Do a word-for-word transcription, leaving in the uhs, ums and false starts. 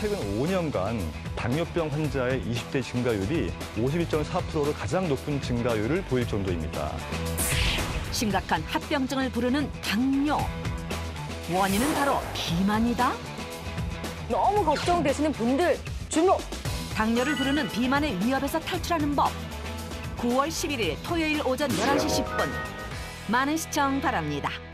최근 오 년간 당뇨병 환자의 이십 대 증가율이 오십이 점 사 퍼센트로 가장 높은 증가율을 보일 정도입니다. 심각한 합병증을 부르는 당뇨. 원인은 바로 비만이다. 너무 걱정되시는 분들 주목! 당뇨를 부르는 비만의 위협에서 탈출하는 법. 구월 십일일 토요일 오전 열한 시 십 분. 많은 시청 바랍니다.